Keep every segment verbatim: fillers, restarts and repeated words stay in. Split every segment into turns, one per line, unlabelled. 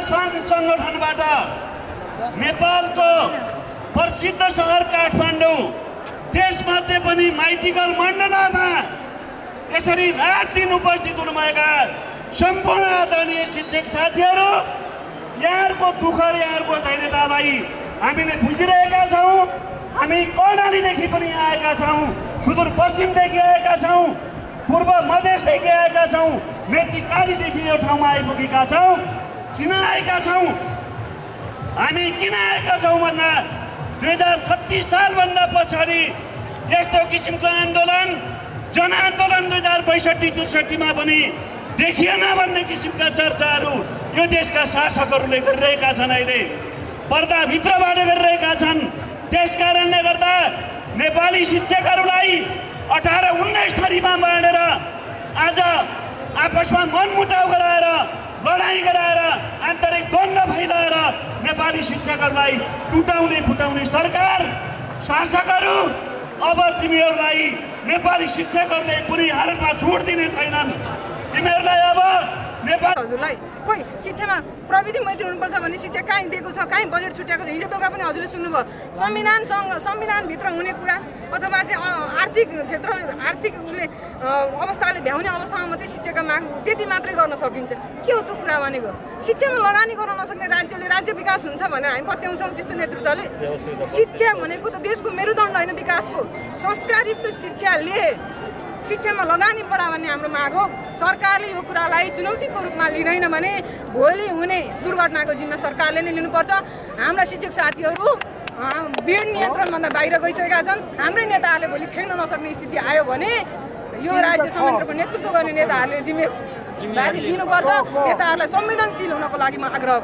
सङ्गठनबाट नेपालको प्रसिद्ध सहर काठमाडौँ देशमध्ये पनि माइतीघर मण्डलामा यसरी रात दिन उपस्थित हुनुभएका सम्पूर्ण आदरणीय शिक्षक साथीहरू, यहाँहरूको दुःख र यहाँहरूको धैर्यतालाई हामीले बुझिरहेका छौँ। हामी कर्णालीदेखि पनि आएका छौँ, सुदूरपश्चिमदेखि आएका छौँ, पूर्व मधेसदेखि आएका छौँ, मेचीकालीदेखि यो ठाउँमा आइपुगेका छौँ। किन आएका छौँ हामी किन आएका छौँ भन्दा दुई हजार छत्तिस सालभन्दा पछाडि यस्तो किसिमको आन्दोलन जनआन्दोलन दुई हजार बैसठी त्रिसठीमा पनि देखिएन भन्ने किसिमका चर्चाहरू यो देशका शासकहरूले गरिरहेका छन्। अहिले पर्दाभित्रबाट गरिरहेका छन्। त्यस कारणले गर्दा नेपाली शिक्षकहरूलाई अठार उन्नाइस थरीमा बाँडेर आज आपसमा मनमुटाउ गराएर लडाईँ गराएर आन्तरिक द्वन्द्व फैलाएर नेपाली शिक्षकहरूलाई टुटाउने फुटाउने सरकार शासकहरू अब तिमीहरूलाई नेपाली शिक्षकहरूले कुनै हालतमा छुट दिने छैनन्। तिमीहरूलाई अब नेपाल
हजुरलाई खोइ शिक्षामा प्रविधि मैत्री हुनुपर्छ भन्ने शिक्षा कहीँ दिएको छ, कहीँ बजेट छुट्याएको छ। हिजो बेलुका पनि हजुरले सुन्नुभयो संविधानसँग संविधानभित्र हुने कुरा अथवा चाहिँ आर्थिक क्षेत्र आर्थिक उसले अवस्थाले भ्याउने अवस्थामा मात्रै शिक्षाका माग त्यति मात्रै गर्न सकिन्छ। के हो त्यो कुरा भनेको? शिक्षामा लगानी गर्न नसक्ने राज्यले राज्य विकास हुन्छ भनेर हामी पत्याउँछौँ त्यस्तो नेतृत्वले? शिक्षा भनेको त देशको मेरुदण्ड होइन विकासको। संस्कारयुक्त शिक्षाले शिक्षामा लगानी बढा भन्ने हाम्रो माग हो। सरकारले यो कुरालाई चुनौतीको रूपमा लिँदैन भने भोलि हुने दुर्घटनाको जिम्मा सरकारले नै लिनुपर्छ। हाम्रा शिक्षक साथीहरू भिड नियन्त्रणभन्दा बाहिर गइसकेका छन्। हाम्रै नेताहरूले भोलि फेर्न नसक्ने स्थिति आयो भने यो राज्य संयन्त्रको नेतृत्व गर्ने नेताहरूले जिम्मेवारी लिनुपर्छ। नेताहरूलाई संवेदनशील हुनको लागि म आग्रह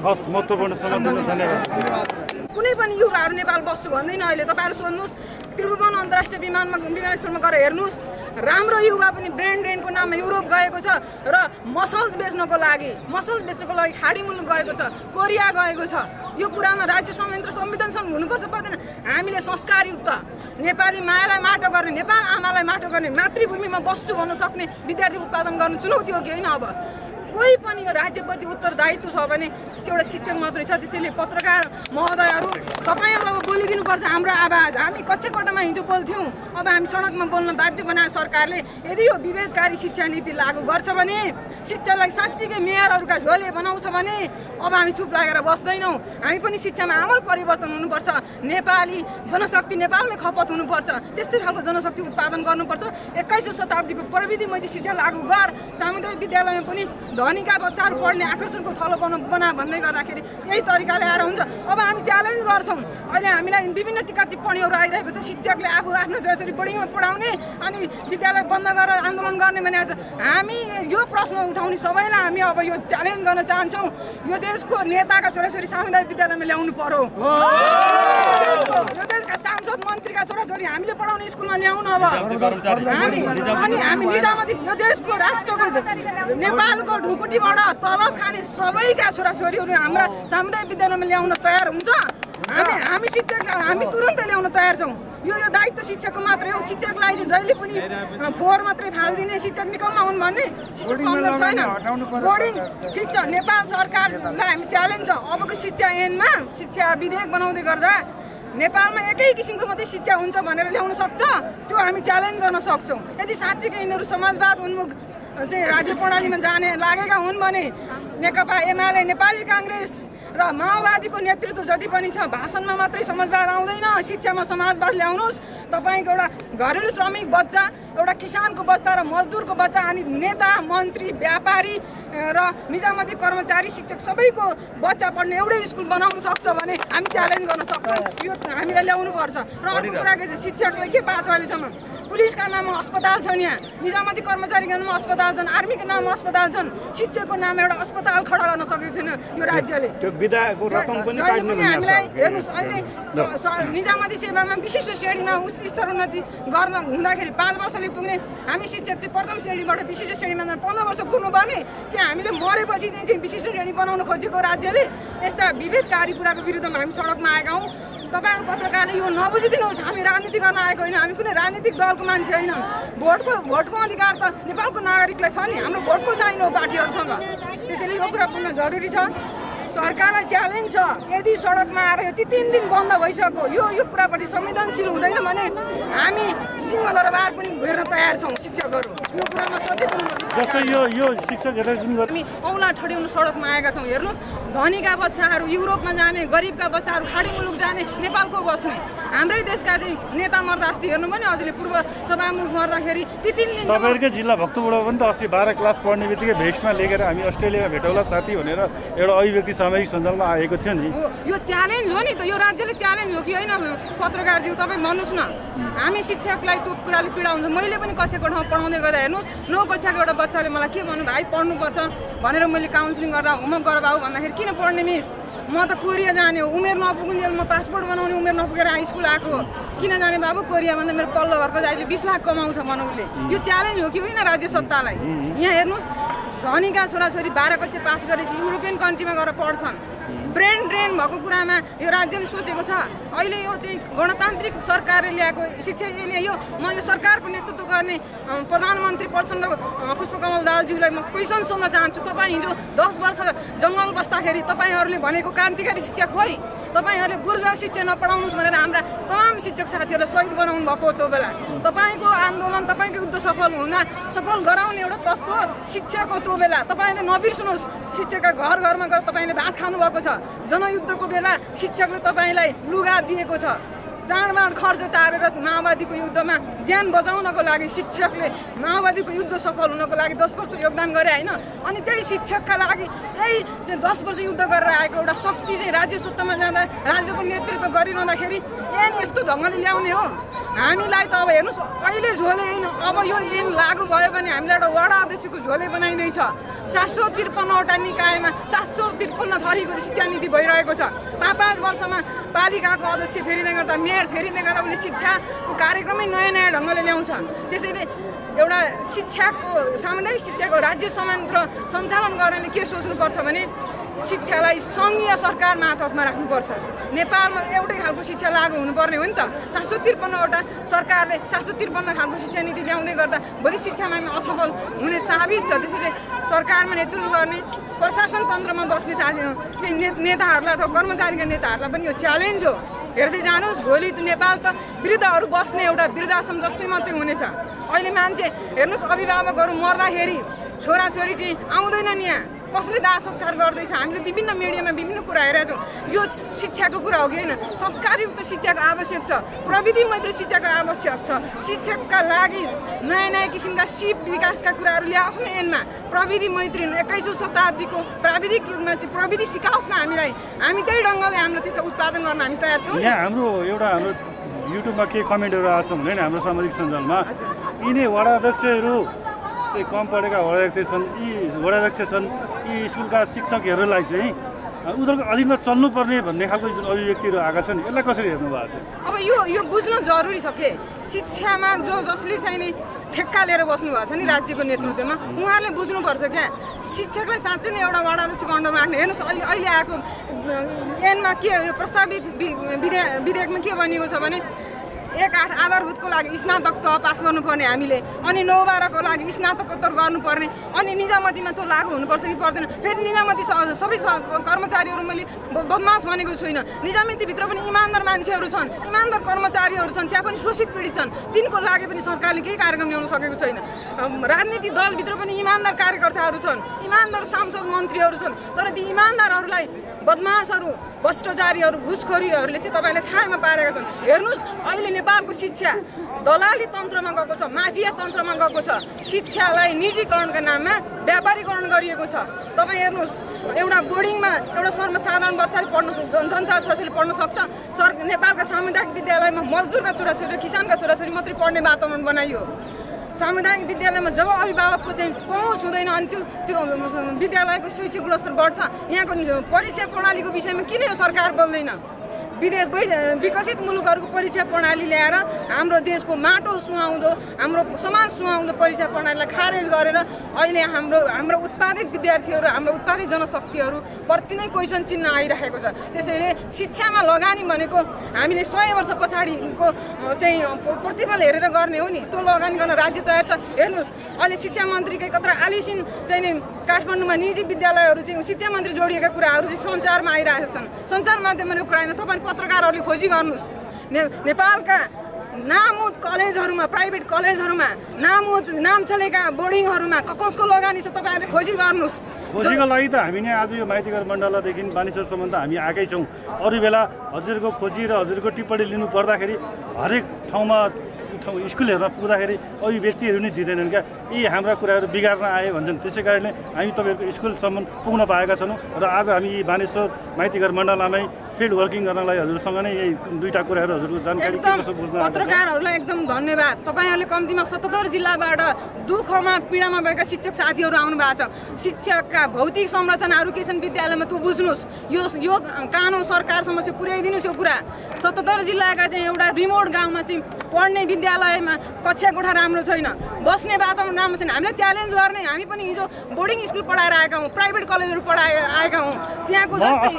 गर्छु। कुनै पनि युवाहरू नेपाल बस्छु भन्दैन। अहिले तपाईँहरू सोध्नुहोस्, त्रिभुवन अन्तर्राष्ट्रिय विमानमा विमानस्थलमा गएर हेर्नुहोस्, राम्रो युवा पनि ब्रेन ड्रेनको नाममा युरोप गएको छ र मसल्स बेच्नको लागि मसल्स बेच्नको लागि खाडी मुलुक गएको छ, कोरिया गएको छ। यो कुरामा राज्य संयन्त्र संवेदनशील हुनुपर्छ पर्दैन? हामीले संस्कारयुक्त नेपाली मायालाई माटो गर्ने, नेपाल आमालाई माटो गर्ने, मातृभूमिमा बस्छु भन्न सक्ने विद्यार्थी उत्पादन गर्नु चुनौती हो कि होइन? अब कोही पनि यो राज्यप्रति उत्तरदायित्व छ भने एउटा शिक्षक मात्रै छ। त्यसैले पत्रकार महोदयहरू तपाईँहरू अब बोलिदिनुपर्छ हाम्रो आवाज। हामी कक्षा कोठामा हिजो बोल्थ्यौँ, अब हामी सडकमा बोल्न बाध्य बनायो सरकारले। यदि यो विभेदकारी शिक्षा नीति लागू गर्छ भने, शिक्षालाई साँच्चीकै मेयरहरूका झोले बनाउँछ भने अब हामी चुप लागेर बस्दैनौँ। हामी पनि शिक्षामा आमूल परिवर्तन हुनुपर्छ। नेपाली जनशक्ति नेपालमै खपत हुनुपर्छ। त्यस्तै खालको जनशक्ति उत्पादन गर्नुपर्छ। एक्काइसौँ शताब्दीको प्रविधि मैत्री शिक्षा लागू गर। सामुदायिक विद्यालयमा पनि धनीका बच्चाहरू पढ्ने आकर्षणको थलो बना भन्दै गर्दाखेरि यही तरिकाले आएर हुन्छ। अब हामी च्यालेन्ज गर्छौँ। अहिले हामीलाई विभिन्न टिका टिप्पणीहरू आइरहेको छ। शिक्षकले आफू आफ्नो छोराछोरी बोर्डिङमा पढाउने अनि विद्यालय बन्द गरेर आन्दोलन गर्ने भने आज हामी यो प्रश्न उठाउने सबैलाई हामी अब यो च्यालेन्ज गर्न चाहन्छौँ। यो देशको नेताका छोराछोरी सामुदायिक विद्यालयमा ल्याउनु पर्यो। यो देशका सांसद मन्त्रीका छोराछोरी हामीले पढाउने स्कुलमा ल्याउनु। अब हामी अनि हामी निजामती यो देशको राष्ट्रको नेपालको ढुकुटीबाट तलब खाने सबैका छोराछोरीहरू हाम्रा सामुदायिक विद्यालयमा ल्याउन तयार हुन्छ। हामी हामी शिक्षक हामी तुरन्तै ल्याउन तयार छौँ। यो यो दायित्व शिक्षकको मात्रै हो। शिक्षकलाई चाहिँ जहिले पनि फोहोर मात्रै फालिदिने, शिक्षक निकम्मा हुन् भन्ने शिक्षक कमजोर छैन। बोर्डिङ शिक्षा नेपाल सरकारलाई हामी च्यालेन्ज छ। अबको शिक्षा ऐनमा शिक्षा विधेयक बनाउँदै गर्दा नेपालमा एकै किसिमको मात्रै शिक्षा हुन्छ भनेर ल्याउन सक्छ, त्यो हामी च्यालेन्ज गर्न सक्छौँ। यदि साँच्चीकै यिनीहरू समाजवाद उन्मुख चाहिँ राज्य प्रणालीमा जाने लागेका हुन् भने नेकपा एमाले, नेपाली काङ्ग्रेस र माओवादीको नेतृत्व जति पनि छ भाषणमा मात्रै समाजवाद आउँदैन, शिक्षामा समाजवाद ल्याउनुहोस्। तपाईँको एउटा घरेलु श्रमिक बच्चा, एउटा किसानको बच्चा र मजदुरको बच्चा अनि नेता मन्त्री व्यापारी र निजामती कर्मचारी शिक्षक सबैको बच्चा पढ्ने एउटै स्कुल बनाउन सक्छ भने हामी च्यालेन्ज गर्न सक्छौँ। यो हामीलाई ल्याउनु पर्छ। र अर्को कुरा के छ, शिक्षकलाई के पाएको छ अहिलेसम्म? पुलिसका नाममा अस्पताल छन्, यहाँ निजामती कर्मचारीको नाममा अस्पताल छन्, आर्मीको नाममा अस्पताल छन्, शिक्षकको नाममा एउटा अस्पताल खडा गर्न सकेको छैन यो राज्यले। हामीलाई हेर्नुहोस्, अहिले निजामती सेवामा विशिष्ट श्रेणीमा उच्च स्तरोन्नति गर्न हुँदाखेरि पाँच वर्षले पुग्ने हामी शिक्षक चाहिँ प्रथम श्रेणीबाट विशिष्ट श्रेणीमा पन्ध्र वर्ष पुग्नुपर्ने कि हामीले मरेपछि चाहिँ विशिष्ट श्रेणी बनाउन खोजेको राज्यले? यस्ता विभेदकारी कुराको विरुद्धमा हामी सडकमा आएका हौँ। तपाईँहरू पत्रकारले यो नबुझिदिनुहोस्। हामी राजनीति गर्न आएको होइन, हामी कुनै राजनीतिक दलको मान्छे होइन। भोटको भोटको अधिकार त नेपालको नागरिकलाई छ नि, हाम्रो भोटको साइन हो पार्टीहरूसँग। त्यसैले यो कुरा बुझ्न जरुरी छ। सरकारलाई च्यालेन्ज छ यदि सडकमा आएर यो तिन दिन बन्द भइसक्यो यो यो कुराप्रति संवेदनशील हुँदैन भने हामी सिंहदरबार पनि हेर्न तयार छौँ शिक्षकहरू यो कुरामा सचेत हुनुपर्छ
जस्तै यो यो शिक्षकहरूलाई जुन
हामी औँला ठड्याउनु सडकमा आएका छौँ हेर्नुहोस् धनीका बच्चाहरू युरोपमा जाने गरिबका बच्चाहरू खाडी मुलुक जाने नेपालको बस्ने हाम्रै देशका चाहिँ नेता मर्दा अस्ति हेर्नु भने हजुरले पूर्व सभामुख मर्दाखेरि ती तिन दिन
तपाईँहरूकै जिल्ला भक्तपुरमा पनि त अस्ति बाह्र क्लास पढ्ने बित्तिकै भेस्टमा लेखेर हामी अस्ट्रेलियामा भेटौँला साथी भनेर एउटा अभिव्यक्ति सामाजिक सञ्जालमा आएको थियो नि
यो च्यालेन्ज हो नि त यो राज्यले च्यालेन्ज हो कि होइन पत्रकारज्यू तपाईँ भन्नुहोस् न हामी शिक्षकलाई त्यो कुराले पीडा हुन्छ मैले पनि कसैको ठाउँ पढाउँदै गर्दा हेर्नुहोस् नौ कक्षाको एउटा बच्चाले मलाई के भन्नु भाइ पढ्नुपर्छ भनेर मैले काउन्सिलिङ गर्दा होमवर्क गर भाउ भन्दाखेरि किन पढ्ने मिस म त कोरिया जाने हो उमेर नपुगुन्जेल म पासपोर्ट बनाउने उमेर नपुगेर हाई स्कुल आएको किन जाने बाबु कोरिया भन्दा मेरो पल्लो घरको दाइले बिस लाख कमाउँछ भनौँ उसले यो च्यालेन्ज हो कि होइन राज्य सत्तालाई यहाँ हेर्नुहोस् धनीका छोराछोरी बाह्र कक्षा पास गरेपछि युरोपियन कन्ट्रीमा गएर पढ्छन् ब्रेन ड्रेन भएको कुरामा यो राज्यले सोचेको छ अहिले यो चाहिँ गणतान्त्रिक सरकारले ल्याएको शिक्षा यो म यो सरकारको नेतृत्व गर्ने प्रधानमन्त्री प्रचण्ड पुष्पकमल दाहालज्यूलाई म क्वेसन सोध्न चाहन्छु तपाईँ हिजो दस वर्ष जङ्गल बस्दाखेरि तपाईँहरूले भनेको क्रान्तिकारी शिक्षा खोइ तपाईँहरूले बुर्जा शिक्षा नपढाउनुहोस् भनेर हाम्रा तमाम शिक्षक साथीहरूलाई शहीद बनाउनु भएको त्यो बेला तपाईँको आन्दोलन तपाईँको युद्ध सफल हुन सफल गराउने एउटा तत्त्व शिक्षाको त्यो बेला तपाईँले नबिर्सनुहोस् शिक्षकका घर घरमा गएर तपाईँले भात खानुभएको छ जनयुद्धको बेला शिक्षकले तपाईँलाई लुगा दिएको छ चाडबाड खर्च टारेर माओवादीको युद्धमा ज्यान बचाउनको लागि शिक्षकले माओवादीको युद्ध सफल हुनको लागि दस वर्ष योगदान गरे होइन अनि त्यही शिक्षकका लागि यही चाहिँ दस वर्ष युद्ध गरेर आएको एउटा शक्ति चाहिँ राज्य सत्तामा जाँदा राज्यको नेतृत्व गरिरहँदाखेरि ऐन यस्तो ढङ्गले ल्याउने हो हामीलाई त अब हेर्नुहोस् अहिले झोले होइन अब यो ऐन लागू भयो भने हामीलाई एउटा वडा अध्यक्षको झोले बनाइँदैछ सात सौ त्रिपन्नवटा निकायमा सात सौ त्रिपन्न थरीको शिक्षा नीति भइरहेको छ पाँच पाँच वर्षमा पालिकाको अध्यक्ष फेरिँदै गर्दा मेयर फेरिँदै गर्दा उसले शिक्षाको कार्यक्रमै नयाँ नयाँ ढङ्गले ल्याउँछ त्यसैले एउटा शिक्षाको सामुदायिक शिक्षाको राज्य समान्तर सञ्चालन गर्नेले के सोच्नुपर्छ भने शिक्षालाई सङ्घीय सरकार मातहतमा राख्नुपर्छ नेपालमा एउटै खालको शिक्षा लागू हुनुपर्ने हो नि त सात सौ त्रिपन्नवटा सरकारले सात सौ त्रिपन्न खालको शिक्षा नीति ल्याउँदै गर्दा भोलि शिक्षामा हामी असफल हुने साबित छ त्यसैले सरकारमा नेतृत्व गर्ने प्रशासन तन्त्रमा बस्ने साथी चाहिँ नेताहरूलाई अथवा कर्मचारीका नेताहरूलाई पनि यो च्यालेन्ज हो हेर्दै जानुहोस् भोलि नेपाल त वृद्धहरू बस्ने एउटा वृद्धाश्रम जस्तै मात्रै हुनेछ अहिले मान्छे हेर्नुहोस् अभिभावकहरू मर्दाखेरि छोराछोरी चाहिँ आउँदैनन् यहाँ कसले दाह संस्कार गर्दैछ हामीले विभिन्न मिडियामा विभिन्न कुरा हेरेका छौँ यो शिक्षाको कुरा हो कि होइन संस्कारयुक्त शिक्षाको आवश्यक छ प्रविधि मैत्री शिक्षाको आवश्यक छ शिक्षकका लागि नयाँ नयाँ किसिमका सिप विकासका कुराहरू ल्याओस् न ऐनमा प्रविधि मैत्री एक्काइसौँ शताब्दीको प्राविधिक युगमा चाहिँ प्रविधि सिकाओस् न हामीलाई हामी त्यही ढङ्गले हाम्रो त्यस्तो उत्पादन गर्न हामी तयार छौँ
यहाँ हाम्रो एउटा हाम्रो युट्युबमा के कमेन्टहरू आएको छ भने नि हाम्रो सामाजिक सञ्जालमा यिनै वडा अध्यक्षहरू चाहिँ कम पढेका वडाध्यक्ष छन् यी वडाध्यक्ष छन् यी स्कुलका शिक्षकहरूलाई चाहिँ उनीहरूको अधीनमा चल्नुपर्ने भन्ने खालको जुन अभिव्यक्तिहरू आएका छन् यसलाई कसरी हेर्नु भएको छ
अब यो यो बुझ्न जरुरी छ के शिक्षामा जो जसले चाहिँ नि ठेक्का लिएर बस्नु भएको छ नि राज्यको नेतृत्वमा उहाँहरूले बुझ्नुपर्छ क्या शिक्षकलाई साँच्चै नै एउटा वडाध्यक्षको अन्डरमा राख्ने हेर्नुहोस् अहिले अहिले आएको ऐनमा के यो प्रस्तावित विधेयकमा के भनिएको छ भने एक आठ आधारभूतको लागि स्नातक तह पास गर्नुपर्ने हामीले अनि नौ बाह्रको लागि स्नातकोत्तर गर्नुपर्ने अनि निजामतीमा त्यो लागू हुनुपर्छ कि पर्दैन फेरि निजामती सबै कर्मचारीहरू मैले बदमास भनेको छुइनँ निजामतीभित्र पनि इमान्दार मान्छेहरू छन् इमान्दार कर्मचारीहरू छन् त्यहाँ पनि शोषित पीडित छन् तिनको लागि पनि सरकारले केही कार्यक्रम ल्याउन सकेको छैन राजनीतिक दलभित्र पनि इमान्दार कार्यकर्ताहरू छन् इमान्दार सांसद मन्त्रीहरू छन् तर ती इमान्दारहरूलाई बदमासहरू भ्रष्टाचारीहरू घुसखोरीहरूले चाहिँ तपाईँले छायामा पारेका छन् हेर्नुहोस् अहिले नेपालको शिक्षा दलाली तन्त्रमा गएको छ माफिया तन्त्रमा गएको छ शिक्षालाई निजीकरणका नाममा व्यापारीकरण गरिएको छ तपाईँ हेर्नुहोस् एउटा बोर्डिङमा एउटा सर्वसाधारण बच्चाले पढ्न जनता छोराछोरीले पढ्न सक्छ सर नेपालका सामुदायिक विद्यालयमा मजदुरका छोराछोरी किसानका छोराछोरी मात्रै पढ्ने वातावरण बनाइयो सामुदायिक विद्यालयमा जब अभिभावकको चाहिँ पहुँच हुँदैन अनि त्यो त्यो विद्यालयको शैक्षिक गुणस्तर बढ्छ यहाँको परीक्षा प्रणालीको विषयमा किन यो सरकार बोल्दैन विदेश विकसित मुलुकहरूको परीक्षा प्रणाली ल्याएर हाम्रो देशको माटो सुहाउँदो हाम्रो समाज सुहाउँदो परीक्षा प्रणालीलाई खारेज गरेर अहिले हाम्रो हाम्रो उत्पादित विद्यार्थीहरू हाम्रो उत्पादित जनशक्तिहरू प्रति नै क्वेसन चिन्ह आइरहेको छ। त्यसैले शिक्षामा लगानी भनेको हामीले सय वर्ष पछाडिको चाहिँ प्रतिफल हेरेर गर्ने हो नि, त्यो लगानी गर्न राज्य तयार छ। हेर्नुहोस् अहिले शिक्षा मन्त्रीकै कत्रा आलिसिन चाहिँ नि काठमाडौँमा निजी विद्यालयहरू चाहिँ शिक्षा मन्त्री जोडिएका कुराहरू चाहिँ सञ्चारमा आइरहेका छन्। सञ्चार माध्यमले कुरा होइन, तपाईँ पत्रकारहरूले खोजी गर्नुहोस्। ने नेपालका नामुद कलेजहरूमा प्राइभेट कलेजहरूमा नामुद नाम चलेका बोर्डिङहरूमा कसको लगानी छ तपाईँहरूले खोजी गर्नुहोस्।
खोजीको लागि त हामी नै आज यो माइतीघर मण्डलदेखि बानेश्वरसम्म त हामी आएकै छौँ। अरू बेला हजुरको खोजी र हजुरको टिप्पणी लिनु पर्दाखेरि हरेक ठाउँमा स्कुलहरूमा पुग्दाखेरि अरू व्यक्तिहरू नै दिँदैनन् क्या, यी हाम्रा कुराहरू बिगार्न आए भन्छन्। त्यसै कारणले हामी तपाईँहरूको स्कुलसम्म पुग्न पाएका छौँ र आज हामी यी बानेश्वर माइतीघर मण्डलमै फिल्ड वर्किङ गर्नलाई हजुरसँग नै यही दुईवटा कुराहरू हजुरको जानकारी के कसो बुझ्न।
पत्रकारहरूलाई एकदम धन्यवाद। तपाईँहरूले कम्तीमा सतहत्तर जिल्लाबाट दुःखमा पीडामा भएका शिक्षक साथीहरू आउनु भएको छ। शिक्षकका भौतिक संरचनाहरू के छन् विद्यालयमा त्यो बुझ्नुहोस्। यो यो कानुन सरकारसम्म चाहिँ पुर्याइदिनुहोस्। यो कुरा सतहत्तर जिल्लाका चाहिँ एउटा रिमोट गाउँमा चाहिँ पढ्ने विद्यालयमा कक्षा कोठा राम्रो छैन, बस्ने वातावरण राम्रो छैन। हामीले च्यालेन्ज गर्ने, हामी पनि हिजो बोर्डिङ स्कुल पढाएर आएका हौँ, प्राइभेट कलेजहरू पढाए आएका हौँ। त्यहाँको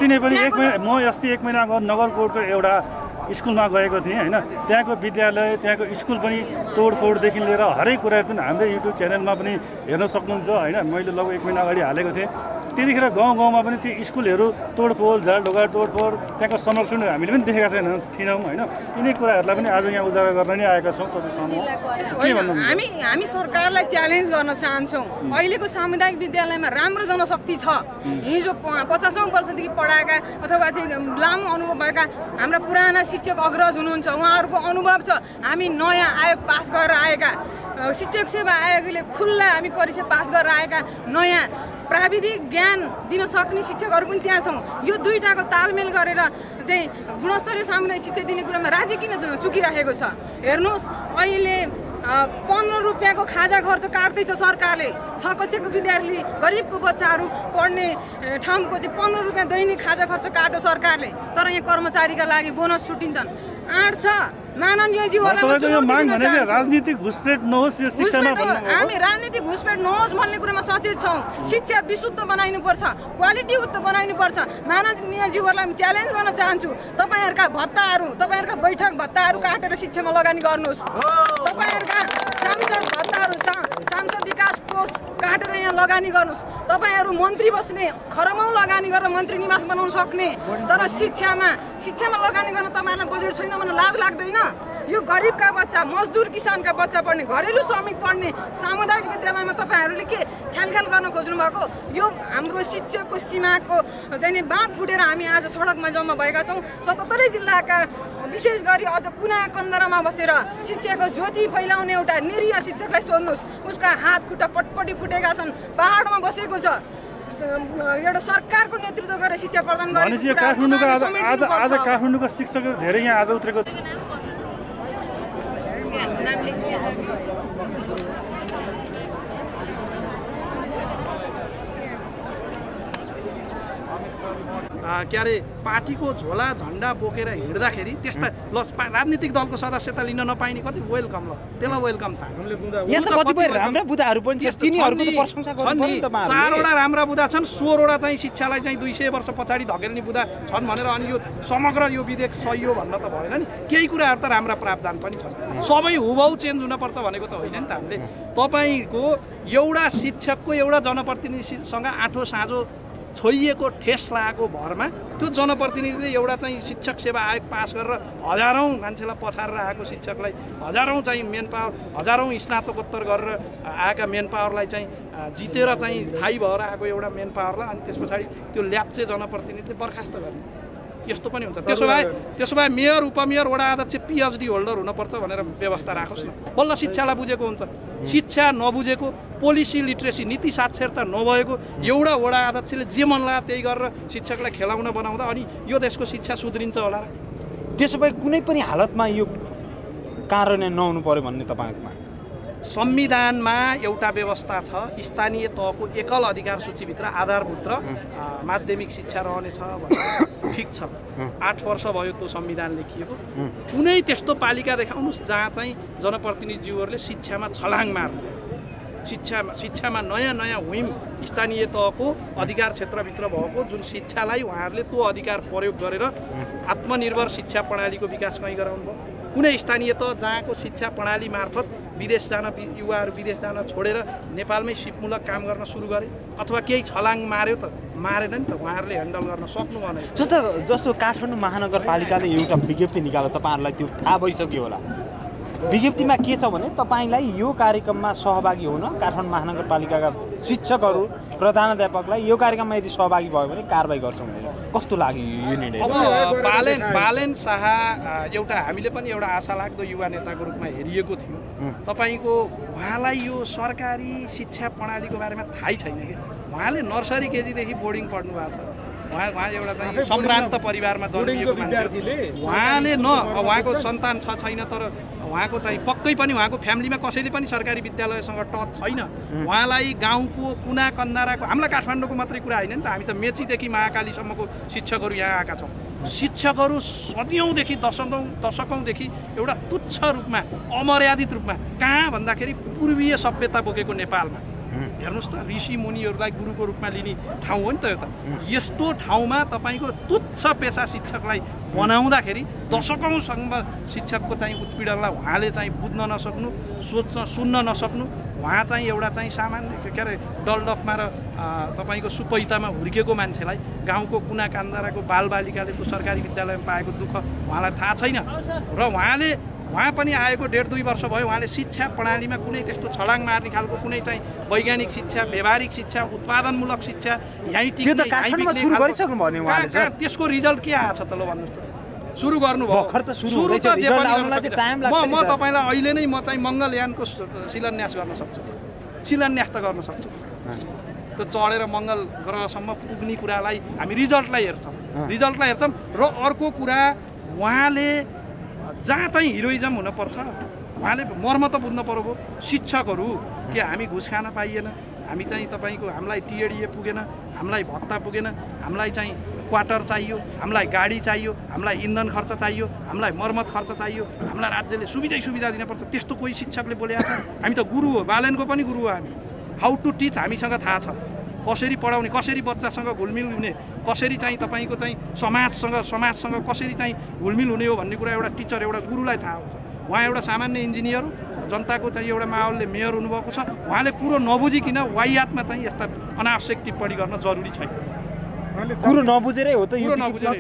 जस्तै
एक महिना अगाडि नगरकोटको एउटा स्कुलमा गएको थिएँ होइन, त्यहाँको विद्यालय त्यहाँको स्कुल पनि तोडफोडदेखि लिएर हरेक कुराहरू पनि हाम्रो युट्युब च्यानलमा पनि हेर्न सक्नुहुन्छ होइन। मैले लगभग एक महिना अगाडि हालेको थिएँ। त्यतिखेर गाउँ गाउँमा पनि ती स्कुलहरू तोडफोड झारढोका तोडफोड त्यहाँको संरक्षणहरू हामीले पनि देखेका छैन थिएनौँ होइन। यिनै कुराहरूलाई पनि आज यहाँ उजागर गर्न नै आएका छौँ। तपाईँसँग
हामी हामी सरकारलाई च्यालेन्ज गर्न चाहन्छौँ। अहिलेको सामुदायिक विद्यालयमा राम्रो जनशक्ति छ। हिजो पचासौँ वर्षदेखि पढाएका अथवा चाहिँ लामो अनुभव भएका हाम्रा पुराना शिक्षक अग्रज हुनुहुन्छ, उहाँहरूको अनुभव छ। हामी नयाँ आयोग पास गरेर आएका शिक्षक सेवा आयोगले खुल्ला हामी परीक्षा पास गरेर आएका नयाँ प्राविधिक ज्ञान दिन सक्ने शिक्षकहरू पनि त्यहाँ छौँ। यो दुईटाको तालमेल गरेर चाहिँ गुणस्तरीय सामुदायिक शिक्षा दिने कुरामा राज्य किन चुकिरहेको छ? हेर्नुहोस् अहिले पन्ध्र रुपियाँको खाजा खर्च काट्दैछ सरकारले। छ कक्षाको विद्यार्थी गरिबको बच्चाहरू पढ्ने ठाउँको चाहिँ पन्ध्र रुपियाँ दैनिक खाजा खर्च काट्यो सरकारले, तर यहाँ कर्मचारीका लागि बोनस छुटिन्छन्। आठ छ
राजनीतिक घुसपेट नहोस् यो शिक्षामा।
हामी राजनीतिक घुसपेट नहोस् भन्ने कुरामा सचेत छौँ। शिक्षा विशुद्ध बनाइनु पर्छ, क्वालिटी युक्त बनाइनु पर्छ। माननीयज्यूहरूलाई हामी च्यालेन्ज गर्न चाहन्छु, तपाईँहरूका भत्ताहरू तपाईँहरूका बैठक भत्ताहरू काटेर शिक्षामा लगानी गर्नुहोस्। तपाईँहरूका सांसद भत्ताहरू सांसद विकास कोष काटेर यहाँ लगानी गर्नुहोस्। तपाईँहरू मन्त्री बस्ने खरमौँ लगानी गरेर मन्त्री निवास बनाउन सक्ने, तर शिक्षामा शिक्षामा लगानी गर्न तपाईँहरूलाई बजेट छैन भने लाज लाग्दैन? यो गरिबका बच्चा, मजदुर किसानका बच्चा पढ्ने, घरेलु श्रमिक पढ्ने सामुदायिक विद्यालयमा तपाईँहरूले के ख्यालख्याल गर्न खोज्नु भएको? यो हाम्रो शिक्षाको सीमाको चाहिँ नि बाँध फुटेर हामी आज सडकमा जम्मा भएका छौँ। सतहत्तरै जिल्लाका विशेष गरी अझ कुना कन्दरामा बसेर शिक्षाको ज्योति फैलाउने एउटा निरीह शिक्षकलाई सोध्नुहोस्, उसका हात खुट्टा पटपटी फुटेका छन्, पहाडमा बसेको छ। एउटा सरकारको नेतृत्व गरेर शिक्षा प्रदान गरेको
आज काठमाडौँका शिक्षकहरू धेरै यहाँ आज उत्रेको
के अरे पार्टीको झोला झन्डा बोकेर हिँड्दाखेरि त्यस्ता ल राजनीतिक दलको सदस्यता लिन नपाइने कति वेलकम, ल त्यसलाई वेलकम छ। चारवटा राम्रा बुदा छन्, सोह्रवटा चाहिँ शिक्षालाई चाहिँ दुई सय वर्ष पछाडि धकेल्ने बुदा छन् भनेर अनि यो समग्र यो विधेयक सही हो भन्न त भएन नि। केही कुराहरू त राम्रा प्रावधान पनि छन्, सबै हुबहु चेन्ज हुनपर्छ भनेको त होइन नि त। हामीले तपाईँको एउटा शिक्षकको एउटा जनप्रतिनिधिसँग आँठो साँझो छोइएको ठेस लागेको भरमा त्यो जनप्रतिनिधिले एउटा चाहिँ शिक्षक सेवा आयोग पास गरेर हजारौँ मान्छेलाई पछारेर आएको शिक्षकलाई, हजारौँ चाहिँ मेन पावर, हजारौँ स्नातकोत्तर गरेर आएका मेन पावरलाई चाहिँ जितेर चाहिँ थाहै भएर आएको एउटा मेन पावरलाई अनि त्यस पछाडि त्यो ल्याप्चे जनप्रतिनिधिले बर्खास्त गर्ने, यस्तो पनि हुन्छ। त्यसो भए त्यसो भए मेयर उपमेयर वडा अध्यक्ष पिएचडी होल्डर हुनुपर्छ भनेर व्यवस्था राखोस् न। बल्ल शिक्षालाई बुझेको हुन्छ। शिक्षा नबुझेको, पोलिसी लिट्रेसी नीति साक्षरता नभएको एउटा वडा अध्यक्षले जे मन लाग्यो त्यही गरेर शिक्षकलाई खेलाउन बनाउँदा अनि यो देशको शिक्षा सुध्रिन्छ होला र?
त्यसो भए कुनै पनि हालतमा यो कार्यान्वयन नहुनु पर्यो भन्ने तपाईँमा
संविधानमा एउटा व्यवस्था छ स्थानीय तहको एकल अधिकार सूचीभित्र आधारभूत र माध्यमिक शिक्षा रहनेछ भनेर ठिक छ। आठ वर्ष भयो त्यो संविधान लेखिएको। कुनै त्यस्तो पालिका देखाउनुहोस् जहाँ चाहिँ जनप्रतिनिधिज्यूहरूले शिक्षामा छलाङ मार्नु, शिक्षामा शिक्षामा नयाँ नयाँ हुइम स्थानीय तहको अधिकार क्षेत्रभित्र भएको जुन शिक्षालाई उहाँहरूले त्यो अधिकार प्रयोग गरेर आत्मनिर्भर शिक्षा प्रणालीको विकास कहीँ गराउनु भयो। कुनै स्थानीय तह जहाँको शिक्षा प्रणाली मार्फत विदेश जान युवाहरू विदेश जान छोडेर नेपालमै सिपमूलक काम गर्न सुरु गरे अथवा केही छलाङ मार्यो त मारेन नि त, उहाँहरूले ह्यान्डल गर्न सक्नु भएन।
जस्तो जस्तो काठमाडौँ महानगरपालिकाले एउटा विज्ञप्ति निकाल्यो, तपाईँहरूलाई त्यो थाहा भइसक्यो होला। विज्ञप्तिमा के छ भने तपाईँलाई यो कार्यक्रममा सहभागी हुन काठमाडौँ महानगरपालिकाका शिक्षकहरू प्रधानाध्यापकलाई यो कार्यक्रममा यदि सहभागी भयो भने कारबाही गर्छौँ भनेर कस्तो लाग्यो यो निर्णय?
अब बालेन बालेन शाह एउटा हामीले पनि एउटा आशा लाग्दो युवा नेताको रूपमा हेरिएको थियो। तपाईँको उहाँलाई यो सरकारी शिक्षा प्रणालीको बारेमा थाहै छैन कि। उहाँले नर्सरी केजीदेखि बोर्डिङ पढ्नु भएको छ। उहाँ उहाँ एउटा चाहिँ सम्भ्रान्त परिवारमा जन्मिएको मान्छे। उहाँले न उहाँको सन्तान छ छैन, तर उहाँको चाहिँ पक्कै पनि उहाँको फ्यामिलीमा कसैले पनि सरकारी विद्यालयसँग टच छैन। उहाँलाई गाउँको कुना कन्दाराको, हामीलाई काठमाडौँको मात्रै कुरा होइन नि त, हामी त मेचीदेखि महाकालीसम्मको शिक्षकहरू यहाँ आएका छौँ। शिक्षकहरू सदियौँदेखि दशकौँ दशकौँदेखि एउटा तुच्छ रूपमा अमर्यादित रूपमा कहाँ भन्दाखेरि पूर्वीय सभ्यता बोकेको नेपालमा हेर्नुहोस् त ऋषि मुनिहरूलाई गुरुको रूपमा लिने ठाउँ हो नि त यो त। यस्तो ठाउँमा तपाईँको तुच्छ पेसा शिक्षकलाई बनाउँदाखेरि दशकौँसम्म शिक्षकको चाहिँ उत्पीडनलाई उहाँले चाहिँ बुझ्न नसक्नु, सोच्न सुन्न नसक्नु, उहाँ चाहिँ एउटा चाहिँ सामान्य के अरे डलडफमा र तपाईँको सुपैतामा हुर्केको मान्छेलाई गाउँको कुना कान्दाराको बालबालिकाले त्यो सरकारी विद्यालयमा पाएको दुःख उहाँलाई थाहा छैन। र उहाँले उहाँ पनि आएको डेढ दुई वर्ष भयो, उहाँले शिक्षा प्रणालीमा कुनै त्यस्तो छलाङ मार्ने खालको कुनै चाहिँ वैज्ञानिक शिक्षा, व्यवहारिक शिक्षा, उत्पादनमूलक शिक्षा यहीँ टिक्ने त्यसको रिजल्ट के आएछ त? ल भन्नुहोस् त। सुरु गर्नुभयो सुरु त जे पनि म म तपाईँलाई अहिले नै म चाहिँ मङ्गलयानको शिलान्यास गर्न सक्छु, शिलान्यास त गर्न सक्छु। त्यो चढेर मङ्गल ग्रहसम्म पुग्ने कुरालाई हामी रिजल्टलाई हेर्छौँ, रिजल्टलाई हेर्छौँ। र अर्को कुरा उहाँले जहाँ चाहिँ हिरोइजम हुनुपर्छ उहाँले मर्म त बुझ्नु पर्यो। शिक्षकहरू के हामी घुस खान पाइएन, हामी चाहिँ तपाईँको हामीलाई टिएडिए पुगेन, हामीलाई भत्ता पुगेन, हामीलाई चाहिँ क्वार्टर चाहियो, हामीलाई गाडी चाहियो, हामीलाई इन्धन खर्च चाहियो, हामीलाई मर्मत खर्च चाहियो, हामीलाई राज्यले सुविधै सुविधा दिनुपर्छ। त्यस्तो कोही शिक्षकले बोलेको छ? हामी त गुरु हो, बालेनको पनि गुरु हो हामी। हाउ टु टिच हामीसँग थाहा छ, कसरी पढाउने, कसरी बच्चासँग घुलमिल हुने, कसरी चाहिँ तपाईँको चाहिँ समाजसँग समाजसँग कसरी चाहिँ घुलमिल हुने हो भन्ने कुरा एउटा टिचर एउटा गुरुलाई थाहा हुन्छ। उहाँ एउटा सामान्य इन्जिनियर हो, जनताको चाहिँ एउटा माहौलले मेयर हुनुभएको छ। उहाँले कुरो नबुझिकन वाइयातमा चाहिँ यस्ता अनावश्यक टिप्पणी गर्न जरुरी छैन।
कुरो नबुझेरै हो त यो।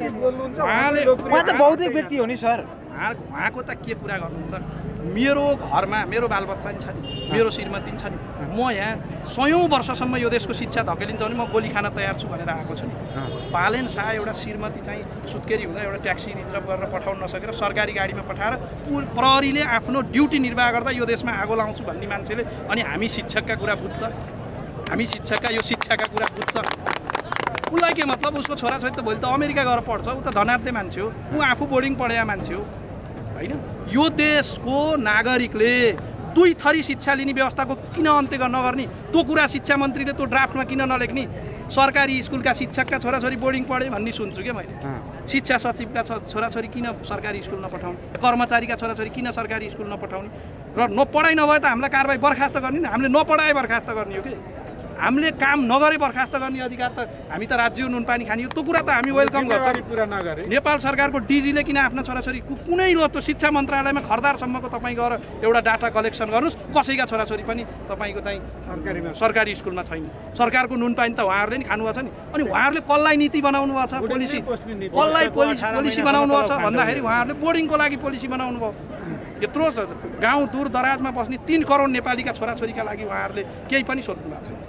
उहाँले
उहाँ त बौद्धिक व्यक्ति हो नि सर।
उहाँको त के कुरा गर्नुहुन्छ? मेरो घरमा मेरो बालबच्चा नि छ नि, मेरो श्रीमती नि छ नि। म यहाँ सयौँ वर्षसम्म यो देशको शिक्षा धकेलिन्छ भने म गोली खान तयार छु भनेर आएको छु नि। बालेन शाह एउटा श्रीमती चाहिँ सुत्केरी हुँदा एउटा ट्याक्सी रिजर्भ गरेर पठाउन नसकेर सरकारी गाडीमा पठाएर प्रहरीले आफ्नो ड्युटी निर्वाह गर्दा यो देशमा आगो लाउँछु भन्ने मान्छेले, अनि हामी शिक्षकका कुरा बुझ्छ, हामी शिक्षकका यो शिक्षाका कुरा बुझ्छ। उसलाई के मतलब? उसको छोराछोरी त भोलि त अमेरिका गएर पढ्छ, ऊ त धनाढ्य मान्छे हो, ऊ आफू बोर्डिङ पढेका मान्छे हो होइन। यो देशको नागरिकले दुई थरी शिक्षा लिने व्यवस्थाको किन अन्त्य नगर्ने? त्यो कुरा शिक्षा मन्त्रीले त्यो ड्राफ्टमा किन नलेख्ने? सरकारी स्कुलका शिक्षकका छोराछोरी बोर्डिङ पढे भन्ने सुन्छु क्या मैले। शिक्षा सचिवका छोराछोरी किन सरकारी स्कुल नपठाउने? कर्मचारीका छोराछोरी किन सरकारी स्कुल नपठाउने? र नपढाइ नभए त हामीलाई कारबाही बर्खास्त गर्ने नि, हामीले नपढाए बर्खास्त गर्ने हो कि हामीले काम नगरे बर्खास्त गर्ने अधिकार त हामी त राज्य नुनपानी खाने हो। त्यो कुरा त हामी वेलकम गर्छौँ। नेपाल सरकारको डिजीले किन आफ्ना छोराछोरी कुनै ल त्यो शिक्षा मन्त्रालयमा खरदारसम्मको तपाईँ गएर एउटा डाटा कलेक्सन गर्नुहोस्, कसैका छोराछोरी पनि तपाईँको चाहिँ सरकारीमा सरकारी स्कुलमा छैन। सरकारको नुनपानी त उहाँहरूले नि खानुभएको छ नि। अनि उहाँहरूले कसलाई नीति बनाउनु भएको छ, पोलिसी कसलाई पोलिसी पोलिसी बनाउनु भएको छ भन्दाखेरि उहाँहरूले बोर्डिङको लागि पोलिसी बनाउनु भयो। यत्रो गाउँ दूर दराजमा बस्ने तीन करोड नेपालीका छोराछोरीका लागि उहाँहरूले केही पनि सोध्नु भएको छैन।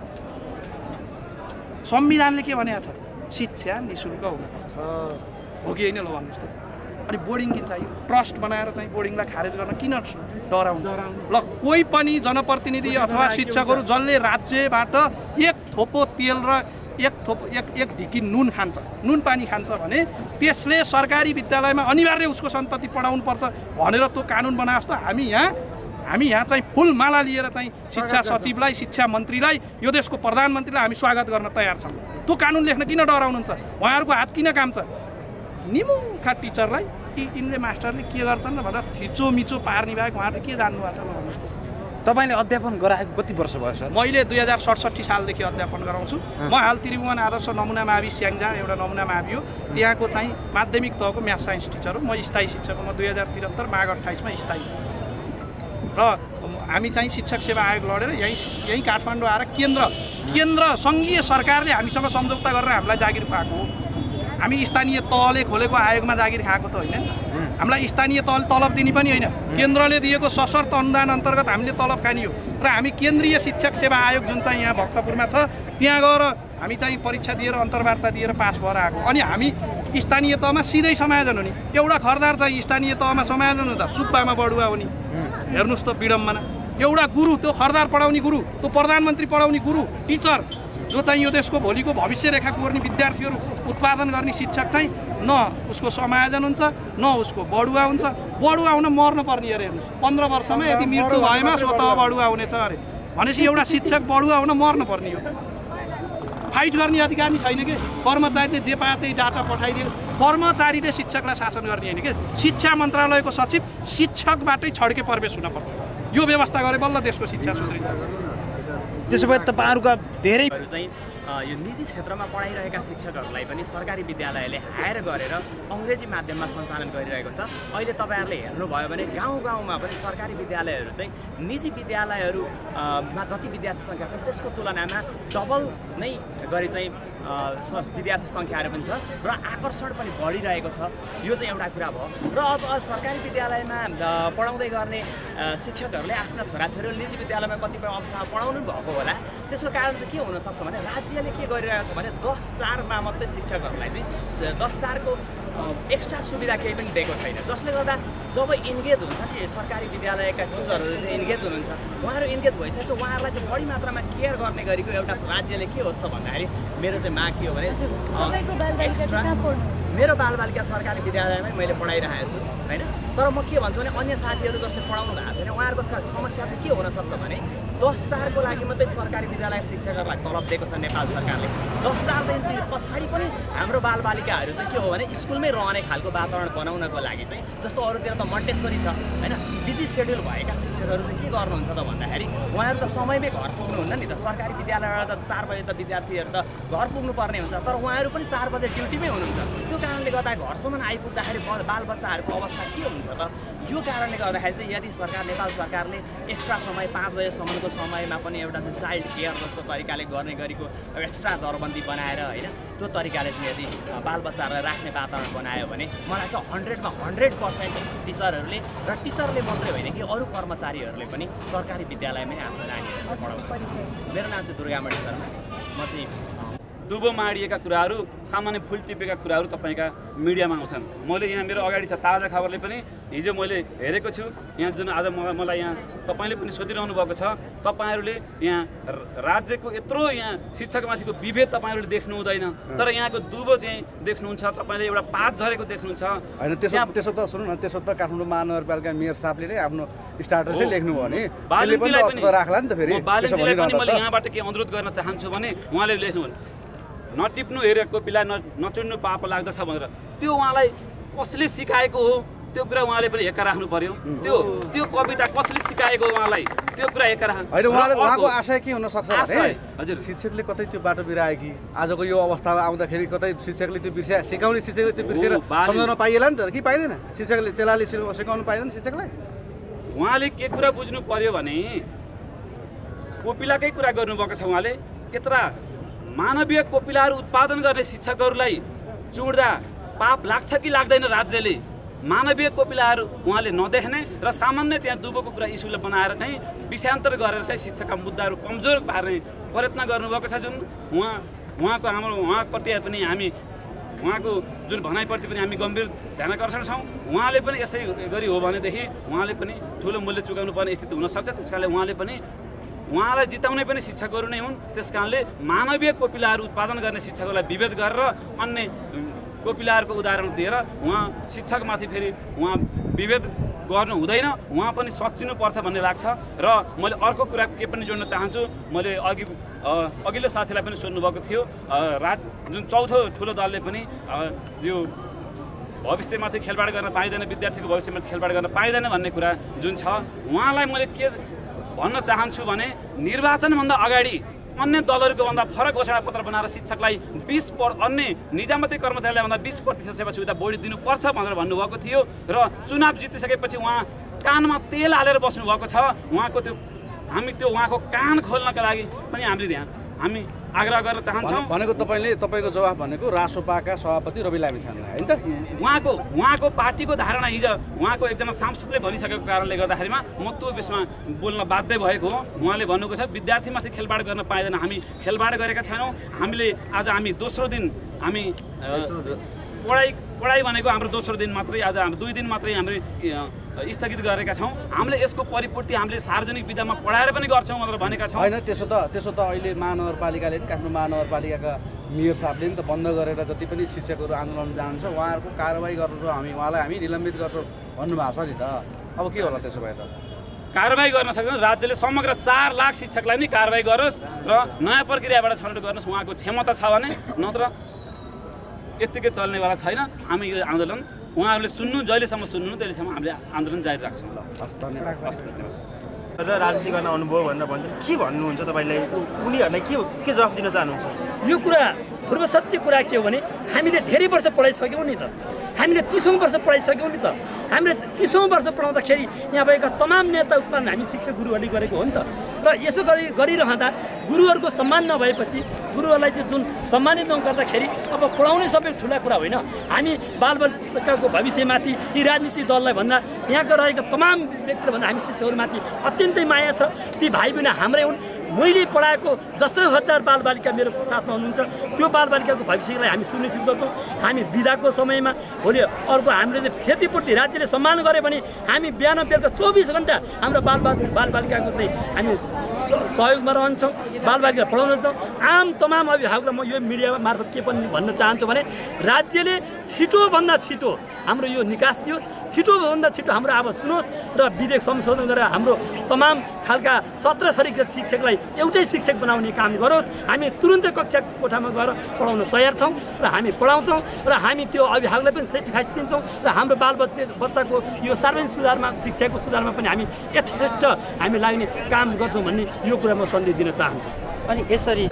संविधानले के भनेको छ? शिक्षा निःशुल्क हुनुपर्छ हो कि होइन? ल भन्नुहोस् त। अनि बोर्डिङ किन चाहियो? ट्रस्ट बनाएर चाहिँ बोर्डिङलाई खारेज गर्न किन डराउनु? ल कोही पनि जनप्रतिनिधि अथवा शिक्षकहरू जसले राज्यबाट एक थोपो तेल र एक थोपो एक एक ढिकी नुन खान्छ, नुन पानी खान्छ भने त्यसले सरकारी विद्यालयमा अनिवार्य उसको सन्तति पढाउनु पर्छ भनेर त्यो कानुन बनाओस् त। हामी यहाँ हामी यहाँ चाहिँ फुल माला लिएर चाहिँ शिक्षा सचिवलाई शिक्षा मन्त्रीलाई यो देशको प्रधानमन्त्रीलाई हामी स्वागत गर्न तयार छौँ। त्यो कानुन लेख्न किन डराउनुहुन्छ? उहाँहरूको हात किन काम छ? निमुखा टिचरलाई यिनले मास्टरले के गर्छन् भनेर थिचोमिचो पार्ने बाहेक उहाँहरूले के जान्नु भएको छ भन्नुहोस् त।
तपाईँले अध्यापन गराएको कति वर्ष भयो सर?
मैले दुई हजार सडसठी सालदेखि अध्यापन गराउँछु। म हाल त्रिभुवन आदर्श नमुना मावि स्याङ्जा एउटा नमुना मावि हो, त्यहाँको चाहिँ माध्यमिक तहको म्याथ साइन्स टिचर हो। म स्थायी शिक्षक हो। म दुई हजार त्रिहत्तर माघ अट्ठाइसमा स्थायी र हामी चाहिँ शिक्षक सेवा आयोग लडेर यहीँ यहीँ काठमाडौँ आएर केन्द्र केन्द्र सङ्घीय सरकारले हामीसँग सम्झौता गरेर हामीलाई जागिर खुवाएको हो। हामी स्थानीय तहले खोलेको आयोगमा जागिर खाएको त होइन। हामीलाई स्थानीय तहले तलब दिने पनि होइन, केन्द्रले दिएको सशर्त अनुदान अन्तर्गत हामीले तलब खाने हो। र हामी केन्द्रीय शिक्षक सेवा आयोग जुन चाहिँ यहाँ भक्तपुरमा छ त्यहाँ गएर हामी चाहिँ परीक्षा दिएर अन्तर्वार्ता दिएर पास भएर आएको। अनि हामी स्थानीय तहमा सिधै समायोजन हो नि। एउटा खरदार चाहिँ स्थानीय तहमा समायोजन हुँदा सुब्बामा बढुवा हो नि। हेर्नुहोस् त विडम्बना। एउटा गुरु, त्यो खरदार पढाउने गुरु, त्यो प्रधानमन्त्री पढाउने गुरु, टिचर जो चाहिँ यो देशको भोलिको भविष्य रेखा कोर्ने विद्यार्थीहरू उत्पादन गर्ने शिक्षक चाहिँ न उसको समायोजन हुन्छ न उसको बढुवा हुन्छ। बढुवा हुन मर्न पर्ने अरे। हेर्नुहोस् पन्ध्र वर्षमा यदि मृत्यु भएमा स्वतः बढुवा हुनेछ अरे भनेपछि एउटा शिक्षक बढुवा हुन मर्न पर्ने हो। फाइट गर्ने अधिकार नि छैन कि कर्मचारीले जे पाए त्यही डाटा पठाइदियो। कर्मचारीले शिक्षकलाई शासन गर्ने होइन कि शिक्षा मन्त्रालयको सचिव शिक्षकबाटै छड्के प्रवेश हुनपर्छ। यो व्यवस्था गरे बल्ल देशको शिक्षा सुध्रिन्छ।
त्यसो भए तपाईँहरूका धेरै
चाहिँ यो निजी क्षेत्रमा पढाइरहेका शिक्षकहरूलाई पनि सरकारी विद्यालयले हायर गरेर अङ्ग्रेजी माध्यममा सञ्चालन गरिरहेको छ। अहिले तपाईँहरूले हेर्नुभयो भने गाउँ गाउँमा पनि सरकारी विद्यालयहरू चाहिँ निजी विद्यालयहरूमा जति विद्यार्थी सङ्ख्या छ त्यसको तुलनामा डबल नै गरी चाहिँ विद्यार्थी सङ्ख्याहरू पनि छ र आकर्षण पनि बढिरहेको छ। यो चाहिँ एउटा कुरा भयो। र अब सरकारी विद्यालयमा पढाउँदै गर्ने शिक्षकहरूले आफ्ना छोराछोरीहरू निजी विद्यालयमा कतिपय अवस्थामा पढाउनु भएको होला। त्यसको कारण चाहिँ के हुनसक्छ भने राज्यले के गरिरहेको छ भने दस चारमा मात्रै शिक्षकहरूलाई चाहिँ दस चारको एक्स्ट्रा सुविधा केही पनि दिएको छैन, जसले गर्दा जब इन्गेज हुन्छ नि सरकारी विद्यालयका टिचरहरू चाहिँ इन्गेज हुनुहुन्छ, उहाँहरू इन्गेज भइसकेपछि उहाँहरूलाई चाहिँ बढी मात्रामा केयर गर्ने गरेको एउटा राज्यले के होस् त भन्दाखेरि मेरो चाहिँ माग के हो भने एक्स्ट्रा मेरो बालबालिका सरकारी विद्यालयमै मैले पढाइरहेको छु होइन। तर म के भन्छु भने अन्य साथीहरू जसले पढाउनु भएको छैन उहाँहरूको समस्या चाहिँ के हुनसक्छ भने दस चारको लागि मात्रै सरकारी विद्यालय शिक्षकहरूलाई तलब दिएको छ नेपाल सरकारले। दस चारदेखि पछाडि पनि हाम्रो बालबालिकाहरू चाहिँ के हो भने स्कुलमै रहने खालको वातावरण बनाउनको लागि चाहिँ जस्तो अरूतिर त मन्टेश्वरी छ होइन, बिजी सेड्युल भएका शिक्षकहरू चाहिँ के गर्नुहुन्छ त भन्दाखेरि उहाँहरू त समयमै घर पुग्नुहुन्न नि त। सरकारी विद्यालयबाट त चार बजे त विद्यार्थीहरू त घर पुग्नुपर्ने हुन्छ, तर उहाँहरू पनि चार बजे ड्युटीमै हुनुहुन्छ। त्यो कारणले गर्दा घरसम्म आइपुग्दाखेरि बालबच्चाहरूको अवस्था के हुन्छ त? यो कारणले गर्दाखेरि चाहिँ यदि सरकार नेपाल सरकारले एक्स्ट्रा समय पाँच बजेसम्मको समयमा पनि एउटा चाहिँ चाइल्ड केयर जस्तो तरिकाले गर्ने गरेको एक्स्ट्रा दरबन्दी बनाएर होइन त्यो तरिकाले चाहिँ यदि बालबच्चाहरूलाई राख्ने वातावरण बनायो भने मलाई चाहिँ हन्ड्रेडमा हन्ड्रेड पर्सेन्ट टिचरहरूले र टिचरले मात्रै होइन कि अरू कर्मचारीहरूले पनि सरकारी विद्यालयमै आफ्नो नानीहरू चाहिँ पढाउनुहुन्छ। मेरो नाम चाहिँ दुर्गामणि शर्मा। म चाहिँ
दुबो माडिएका कुराहरू सामान्य फुल टिपेका कुराहरू तपाईँका मिडियामा आउँछन्। मैले यहाँ मेरो अगाडि छ ताजा खबरले पनि हिजो मैले हेरेको छु। यहाँ जुन आज मलाई यहाँ तपाईँले पनि सोधिरहनु भएको छ, तपाईँहरूले यहाँ राज्यको यत्रो यहाँ शिक्षकमाथिको विभेद तपाईँहरूले देख्नु हुँदैन, तर यहाँको दुबो चाहिँ देख्नुहुन्छ, तपाईँले एउटा पात झरेको देख्नुहुन्छ।
होइन त्यसो त्यसो त सुन्नु न, त्यसो त काठमाडौँ महानगरपालिका मेयर साहबले नै आफ्नो स्टाटसै लेख्नु भयो नि,
बालनजीलाई पनि
राख्ला नि त। फेरि
बालनजीलाई पनि मैले यहाँबाट के अनुरोध गर्न चाहन्छु भने उहाँले लेख्नु नटिप्नु हेरेको पिला न नचुन्नु पाप लाग्दछ भनेर त्यो उहाँलाई कसले सिकाएको हो त्यो कुरा उहाँले पनि हेक्का राख्नु पर्यो। त्यो त्यो कविता कसले सिकाएको उहाँलाई त्यो कुरा हेक्का राख्नु होइन।
उहाँले उहाँको आशय के हुन सक्छ भने
हजुर
शिक्षकले कतै त्यो बाटो बिराए कि आजको यो अवस्थामा आउँदाखेरि कतै शिक्षकले त्यो बिर्स्या सिकाउने शिक्षकले त्यो बिर्सेर सम्झाउन पाइएला नि त कि पाइँदैन? शिक्षकले चेलाले सिकाउनु पाइँदैन शिक्षकलाई?
उहाँले के कुरा बुझ्नु पर्यो भने कोपिलाकै कुरा गर्नुभएको छ। उहाँले यत्रा मानवीय कोपिलाहरू उत्पादन गर्ने शिक्षकहरूलाई चुड्दा पाप लाग्छ कि लाग्दैन? राज्यले मानवीय कोपिलाहरू उहाँले नदेख्ने र सामान्य त्यहाँ दुबोको कुरा इस्युलाई बनाएर चाहिँ विषयान्तर गरेर चाहिँ शिक्षकका मुद्दाहरू कमजोर पार्ने प्रयत्न गर्नुभएको छ। जुन उहाँ उहाँको हाम्रो उहाँप्रति पनि हामी उहाँको जुन भनाइप्रति पनि हामी गम्भीर ध्यानाकर्षण छौँ। उहाँले पनि यसै गरी हो भनेदेखि उहाँले पनि ठुलो मूल्य चुकाउनु पर्ने स्थिति हुनसक्छ। त्यस कारणले उहाँले पनि उहाँलाई जिताउने पनि शिक्षकहरू नै हुन्। त्यस कारणले मानवीय कोपिलाहरू उत्पादन गर्ने शिक्षकहरूलाई विभेद गरेर अन्य कोपिलाहरूको उदाहरण दिएर उहाँ शिक्षकमाथि फेरि उहाँ विभेद गर्नु हुँदैन, उहाँ पनि सचिनुपर्छ भन्ने लाग्छ। र मैले अर्को कुरा के पनि जोड्न चाहन्छु, मैले अघि अघिल्लो साथीलाई पनि सोध्नुभएको थियो, राज जुन चौथो ठुलो दलले पनि यो भविष्यमाथि खेलबाड गर्न पाइँदैन, विद्यार्थीको भविष्यमाथि खेलबाड गर्न पाइँदैन भन्ने कुरा जुन छ, उहाँलाई मैले के भन्न चाहन्छु भने निर्वाचनभन्दा अगाडि अन्य दलहरूको भन्दा फरक घोषणापत्र बनाएर शिक्षकलाई बिस पर अन्य निजामती कर्मचारीलाई भन्दा बिस प्रतिशत सेवा सुविधा बढी दिनुपर्छ भनेर भन्नुभएको थियो। र चुनाव जितिसकेपछि उहाँ कानमा तेल हालेर बस्नुभएको छ। उहाँको त्यो हामी त्यो उहाँको कान खोल्नका लागि पनि हामीले त्यहाँ हामी आग्रह गर्न चाहन्छौँ।
भनेको तपाईँले तपाईँको जवाफ भनेको रासोपाका सभापति रवि लामिछाने होइन त?
उहाँको उहाँको पार्टीको धारणा हिजो उहाँको एकजना सांसदले भनिसकेको कारणले गर्दाखेरिमा म त्यो विषयमा बोल्न बाध्य भएको हो। उहाँले भन्नुको छ विद्यार्थीमाथि खेलबाड गर्न पाइँदैन, हामी खेलबाड गरेका छैनौँ। हामीले आज हामी दोस्रो दिन हामी पढाइ पढाइ भनेको हाम्रो दोस्रो दिन मात्रै, आज हाम्रो दुई दिन मात्रै हामीले स्थगित गरेका छौँ। हामीले यसको परिपूर्ति हामीले सार्वजनिक विधामा पढाएर पनि गर्छौँ भनेर भनेका छौँ।
होइन त्यसो त त्यसो त अहिले महानगरपालिकाले काठमाडौँ महानगरपालिकाका मेयर साहबले नि त बन्द गरेर जति पनि शिक्षकहरू आन्दोलन जान्छ उहाँहरूको कारवाही गर्छौँ, हामी उहाँलाई हामी निलम्बित गर्छौँ भन्नुभएको छ नि त। अब के होला त्यसो भए त?
कारवाही गर्न सक्दैन, राज्यले समग्र चार लाख शिक्षकलाई नै कारवाही गरोस् र नयाँ प्रक्रियाबाट छनौट गर्नुहोस्, उहाँको क्षमता छ भने, नत्र यत्तिकै चल्नेवाला छैन। हामी यो आन्दोलन उहाँहरूले सुन्नु, जहिलेसम्म सुन्नु त्यसलेसम्म हामीले आन्दोलन जारी राख्छौँ। ल
हस्, धन्यवाद।
र राजनीति गर्न अनुभव भनेर भन्छ, के भन्नुहुन्छ तपाईँलाई? उनीहरूलाई के के जवाफ दिन चाहनुहुन्छ?
यो कुरा ध्रुव सत्य कुरा के हो भने हामीले धेरै वर्ष पढाइसक्यौँ नि त, हामीले तिसौँ वर्ष पढाइसक्यौँ नि त। हामीले तिसौँ वर्ष पढाउँदाखेरि यहाँ भएका तमाम नेता उत्पादन हामी शिक्षक गुरुहरूले गरेको हो नि त। र यसो गरी गरिरहँदा गुरुहरूको सम्मान नभएपछि गुरुहरूलाई चाहिँ जुन सम्मानित नगर्दाखेरि अब पढाउने सबै ठुला कुरा होइन। हामी बालबालिकाको भविष्यमाथि यी राजनीतिक दललाई भन्दा यहाँका रहेका तमाम व्यक्तिहरूभन्दा हामी शिक्षकहरूमाथि अत्यन्तै माया छ। ती भाइ बहिनी हाम्रै हुन्। मैले पढाएको दसौँ हजार बालबालिका मेरो साथमा हुनुहुन्छ। त्यो बालबालिकाको भविष्यलाई हामी सुनिश्चित गर्छौँ। हामी बिदाको समयमा भोलि अर्को हामीले चाहिँ क्षतिपूर्ति राज्यले सम्मान गऱ्यो भने हामी बिहान बेलुका चौबिस घन्टा हाम्रो बालबा बालबालिकाको चाहिँ हामी सहयोगमा रहन्छौँ, बालबालिका पढाउनेछौँ। आम तमाम अभिभावकलाई म यो मिडिया मार्फत के पनि भन्न चाहन्छु भने राज्यले छिटोभन्दा छिटो हाम्रो यो निकास दियोस्, छिटोभन्दा छिटो हाम्रो आवाज सुनोस् र विधेयक संशोधन गरेर हाम्रो तमाम खालका सत्र थरीका शिक्षकलाई एउटै शिक्षक बनाउने काम गरोस्। हामी तुरुन्तै कक्षा कोठामा गएर पढाउन तयार छौँ र हामी पढाउँछौँ र हामी त्यो अभिभावकलाई पनि सर्टिफाइस दिन्छौँ र हाम्रो बाल बच्चा बच्चाको यो सार्वजनिक सुधारमा शिक्षाको सुधारमा पनि हामी यथेष्ट हामी लाग्ने काम गर्छौँ भन्ने यो कुरा म सन्देश दिन चाहन्छु।
अनि यसरी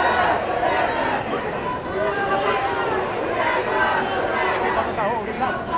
Stop.